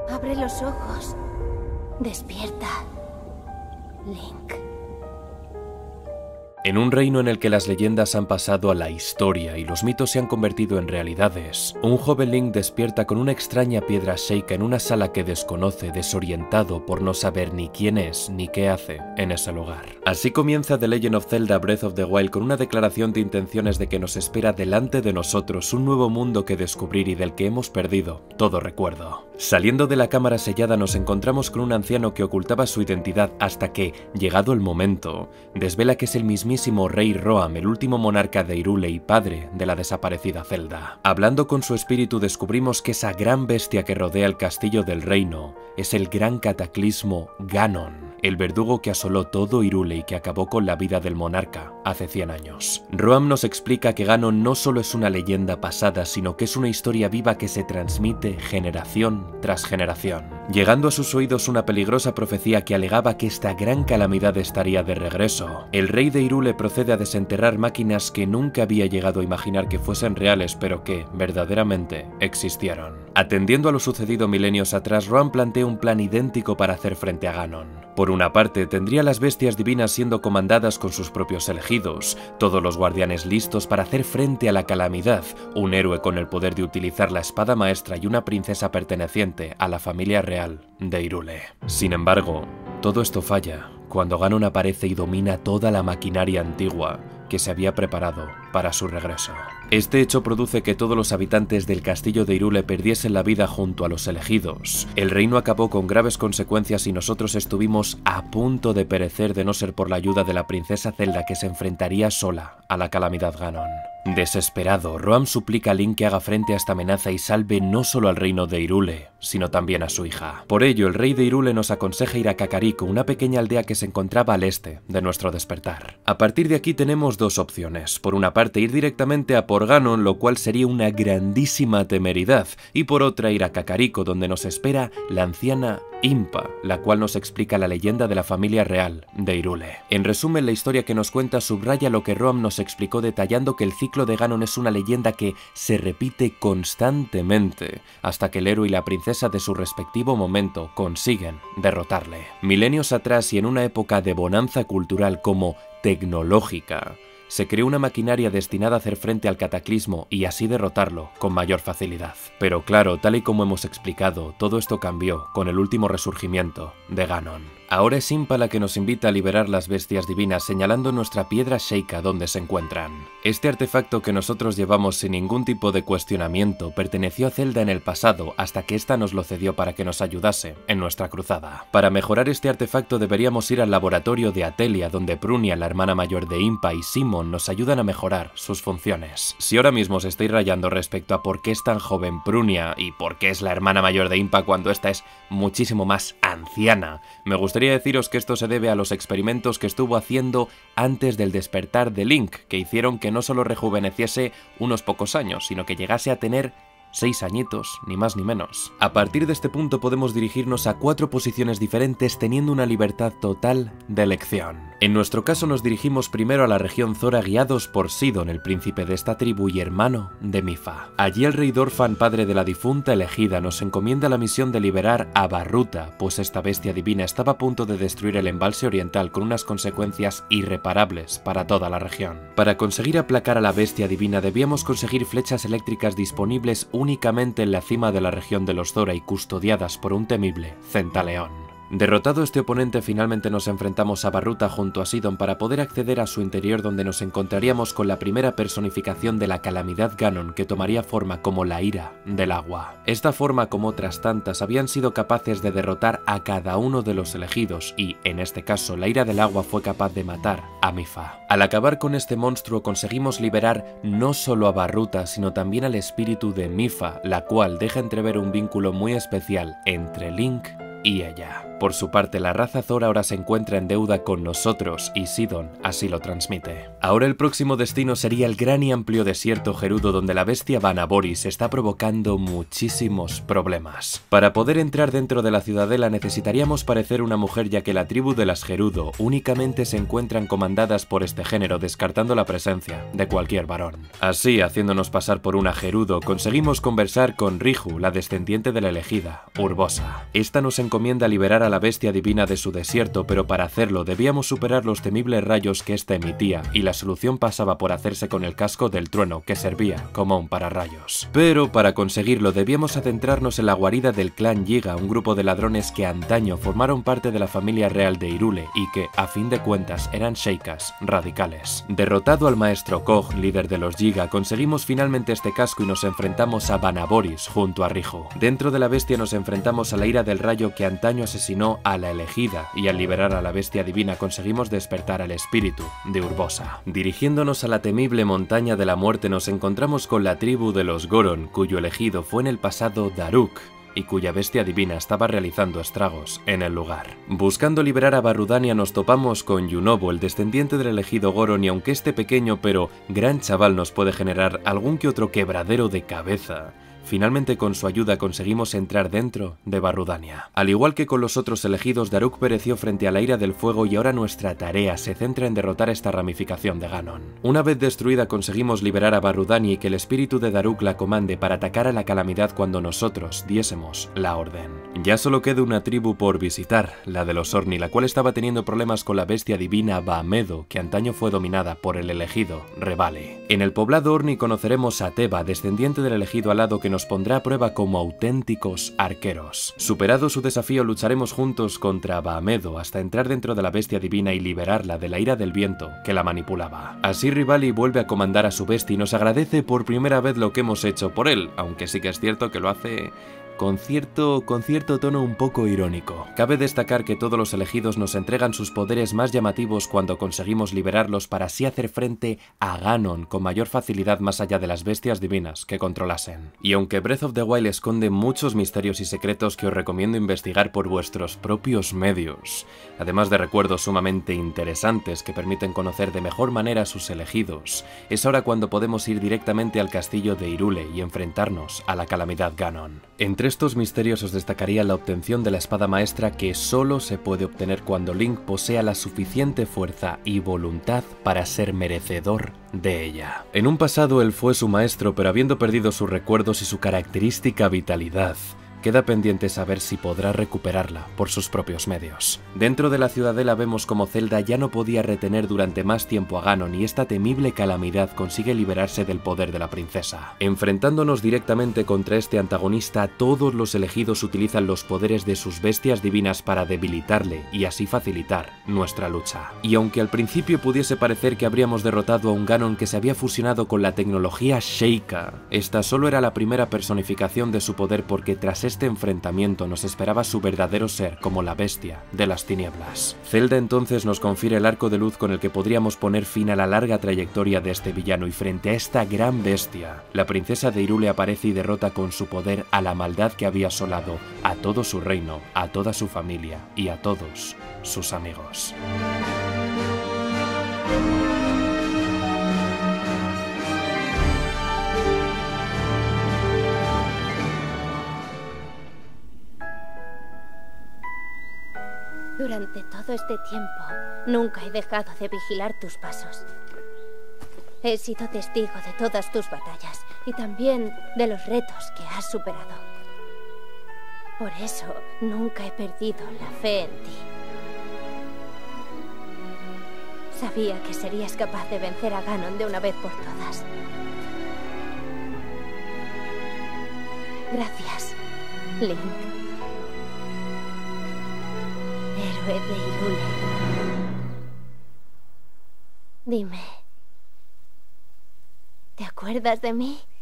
Abre los ojos. Despierta, Link. En un reino en el que las leyendas han pasado a la historia y los mitos se han convertido en realidades, un joven Link despierta con una extraña piedra Sheikah en una sala que desconoce, desorientado por no saber ni quién es ni qué hace en ese lugar. Así comienza The Legend of Zelda Breath of the Wild con una declaración de intenciones de que nos espera delante de nosotros un nuevo mundo que descubrir y del que hemos perdido todo recuerdo. Saliendo de la cámara sellada nos encontramos con un anciano que ocultaba su identidad hasta que, llegado el momento, desvela que es el mismísimo Rey Roam, el último monarca de Hyrule y padre de la desaparecida Zelda. Hablando con su espíritu descubrimos que esa gran bestia que rodea el castillo del reino es el gran cataclismo Ganon, el verdugo que asoló todo Hyrule y que acabó con la vida del monarca hace 100 años. Roam nos explica que Ganon no solo es una leyenda pasada, sino que es una historia viva que se transmite generación tras generación. Llegando a sus oídos una peligrosa profecía que alegaba que esta gran calamidad estaría de regreso. El rey de Hyrule procede a desenterrar máquinas que nunca había llegado a imaginar que fuesen reales, pero que verdaderamente existieron. Atendiendo a lo sucedido milenios atrás, Roam plantea un plan idéntico para hacer frente a Ganon. Por una parte, tendría las bestias divinas siendo comandadas con sus propios elegidos, todos los guardianes listos para hacer frente a la calamidad, un héroe con el poder de utilizar la espada maestra y una princesa perteneciente a la familia real de Hyrule. Sin embargo, todo esto falla cuando Ganon aparece y domina toda la maquinaria antigua que se había preparado para su regreso. Este hecho produce que todos los habitantes del castillo de Hyrule perdiesen la vida junto a los elegidos. El reino acabó con graves consecuencias y nosotros estuvimos a punto de perecer de no ser por la ayuda de la princesa Zelda, que se enfrentaría sola a la calamidad Ganon. Desesperado, Roam suplica a Link que haga frente a esta amenaza y salve no solo al reino de Hyrule, sino también a su hija. Por ello, el rey de Hyrule nos aconseja ir a Kakariko, una pequeña aldea que se encontraba al este de nuestro despertar. A partir de aquí tenemos dos opciones. Por una parte, ir directamente a por Ganon, lo cual sería una grandísima temeridad, y por otra, ir a Kakariko, donde nos espera la anciana Impa, la cual nos explica la leyenda de la familia real de Hyrule. En resumen, la historia que nos cuenta subraya lo que Roam nos explicó, detallando que el ciclo de Ganon es una leyenda que se repite constantemente hasta que el héroe y la princesa de su respectivo momento consiguen derrotarle. Milenios atrás y en una época de bonanza cultural como tecnológica, se creó una maquinaria destinada a hacer frente al cataclismo y así derrotarlo con mayor facilidad. Pero claro, tal y como hemos explicado, todo esto cambió con el último resurgimiento de Ganon. Ahora es Impa la que nos invita a liberar las bestias divinas, señalando nuestra piedra Sheikah donde se encuentran. Este artefacto que nosotros llevamos sin ningún tipo de cuestionamiento perteneció a Zelda en el pasado hasta que ésta nos lo cedió para que nos ayudase en nuestra cruzada. Para mejorar este artefacto deberíamos ir al laboratorio de Atelia, donde Prunia, la hermana mayor de Impa, y Simon nos ayudan a mejorar sus funciones. Si ahora mismo os estáis rayando respecto a por qué es tan joven Prunia y por qué es la hermana mayor de Impa cuando esta es muchísimo más anciana, me gustaría deciros que esto se debe a los experimentos que estuvo haciendo antes del despertar de Link, que hicieron que no solo rejuveneciese unos pocos años, sino que llegase a tener 6 añitos, ni más ni menos. A partir de este punto podemos dirigirnos a 4 posiciones diferentes teniendo una libertad total de elección. En nuestro caso nos dirigimos primero a la región Zora guiados por Sidon, el príncipe de esta tribu y hermano de Mipha. Allí el rey Dorphan, padre de la difunta elegida, nos encomienda la misión de liberar a Barruta, pues esta bestia divina estaba a punto de destruir el embalse oriental con unas consecuencias irreparables para toda la región. Para conseguir aplacar a la bestia divina debíamos conseguir flechas eléctricas disponibles únicamente en la cima de la región de los Zora y custodiadas por un temible Centaleón. Derrotado este oponente, finalmente nos enfrentamos a Barruta junto a Sidon para poder acceder a su interior, donde nos encontraríamos con la primera personificación de la calamidad Ganon, que tomaría forma como la ira del agua. Esta forma, como otras tantas, habían sido capaces de derrotar a cada uno de los elegidos y, en este caso, la ira del agua fue capaz de matar a Mipha. Al acabar con este monstruo conseguimos liberar no solo a Barruta, sino también al espíritu de Mipha, la cual deja entrever un vínculo muy especial entre Link y ella. Por su parte, la raza Zor ahora se encuentra en deuda con nosotros y Sidon así lo transmite. Ahora el próximo destino sería el gran y amplio desierto Gerudo, donde la bestia Vanaboris está provocando muchísimos problemas. Para poder entrar dentro de la ciudadela necesitaríamos parecer una mujer, ya que la tribu de las Gerudo únicamente se encuentran comandadas por este género, descartando la presencia de cualquier varón. Así, haciéndonos pasar por una Gerudo, conseguimos conversar con Riju, la descendiente de la elegida, Urbosa. Esta nos encomienda liberar a la bestia divina de su desierto, pero para hacerlo debíamos superar los temibles rayos que ésta emitía, y la solución pasaba por hacerse con el casco del trueno, que servía como un pararrayos. Pero para conseguirlo debíamos adentrarnos en la guarida del clan Yiga, un grupo de ladrones que antaño formaron parte de la familia real de Hyrule y que, a fin de cuentas, eran sheikas radicales. Derrotado al maestro Kog, líder de los Yiga, conseguimos finalmente este casco y nos enfrentamos a Vanaboris junto a Riju. Dentro de la bestia nos enfrentamos a la ira del rayo que antaño asesinó a la elegida, y al liberar a la bestia divina conseguimos despertar al espíritu de Urbosa. Dirigiéndonos a la temible montaña de la muerte nos encontramos con la tribu de los Goron, cuyo elegido fue en el pasado Daruk, y cuya bestia divina estaba realizando estragos en el lugar. Buscando liberar a Barudania nos topamos con Yunobo, el descendiente del elegido Goron, y aunque este pequeño pero gran chaval nos puede generar algún que otro quebradero de cabeza, finalmente con su ayuda conseguimos entrar dentro de Barudania. Al igual que con los otros elegidos, Daruk pereció frente a la ira del fuego y ahora nuestra tarea se centra en derrotar esta ramificación de Ganon. Una vez destruida conseguimos liberar a Barudania y que el espíritu de Daruk la comande para atacar a la calamidad cuando nosotros diésemos la orden. Ya solo queda una tribu por visitar, la de los Orni, la cual estaba teniendo problemas con la bestia divina Bamedo, que antaño fue dominada por el elegido Revali. En el poblado Orni conoceremos a Teba, descendiente del elegido alado, que nos pondrá a prueba como auténticos arqueros. Superado su desafío, lucharemos juntos contra Bamedo hasta entrar dentro de la bestia divina y liberarla de la ira del viento que la manipulaba. Así Revali vuelve a comandar a su bestia y nos agradece por primera vez lo que hemos hecho por él, aunque sí que es cierto que lo hace con cierto tono un poco irónico. Cabe destacar que todos los elegidos nos entregan sus poderes más llamativos cuando conseguimos liberarlos para así hacer frente a Ganon con mayor facilidad más allá de las bestias divinas que controlasen. Y aunque Breath of the Wild esconde muchos misterios y secretos que os recomiendo investigar por vuestros propios medios, además de recuerdos sumamente interesantes que permiten conocer de mejor manera a sus elegidos, es ahora cuando podemos ir directamente al castillo de Hyrule y enfrentarnos a la calamidad Ganon. Entre estos misterios os destacaría la obtención de la espada maestra, que solo se puede obtener cuando Link posea la suficiente fuerza y voluntad para ser merecedor de ella. En un pasado él fue su maestro, pero habiendo perdido sus recuerdos y su característica vitalidad, queda pendiente saber si podrá recuperarla por sus propios medios. Dentro de la ciudadela vemos como Zelda ya no podía retener durante más tiempo a Ganon y esta temible calamidad consigue liberarse del poder de la princesa. Enfrentándonos directamente contra este antagonista, todos los elegidos utilizan los poderes de sus bestias divinas para debilitarle y así facilitar nuestra lucha. Y aunque al principio pudiese parecer que habríamos derrotado a un Ganon que se había fusionado con la tecnología Sheikah, esta solo era la primera personificación de su poder, porque tras este enfrentamiento nos esperaba su verdadero ser como la bestia de las tinieblas. Zelda entonces nos confiere el arco de luz con el que podríamos poner fin a la larga trayectoria de este villano, y frente a esta gran bestia, la princesa de Hyrule aparece y derrota con su poder a la maldad que había asolado a todo su reino, a toda su familia y a todos sus amigos. Durante todo este tiempo, nunca he dejado de vigilar tus pasos. He sido testigo de todas tus batallas y también de los retos que has superado. Por eso, nunca he perdido la fe en ti. Sabía que serías capaz de vencer a Ganon de una vez por todas. Gracias, Link. Héroe de Hyrule. Dime, ¿te acuerdas de mí?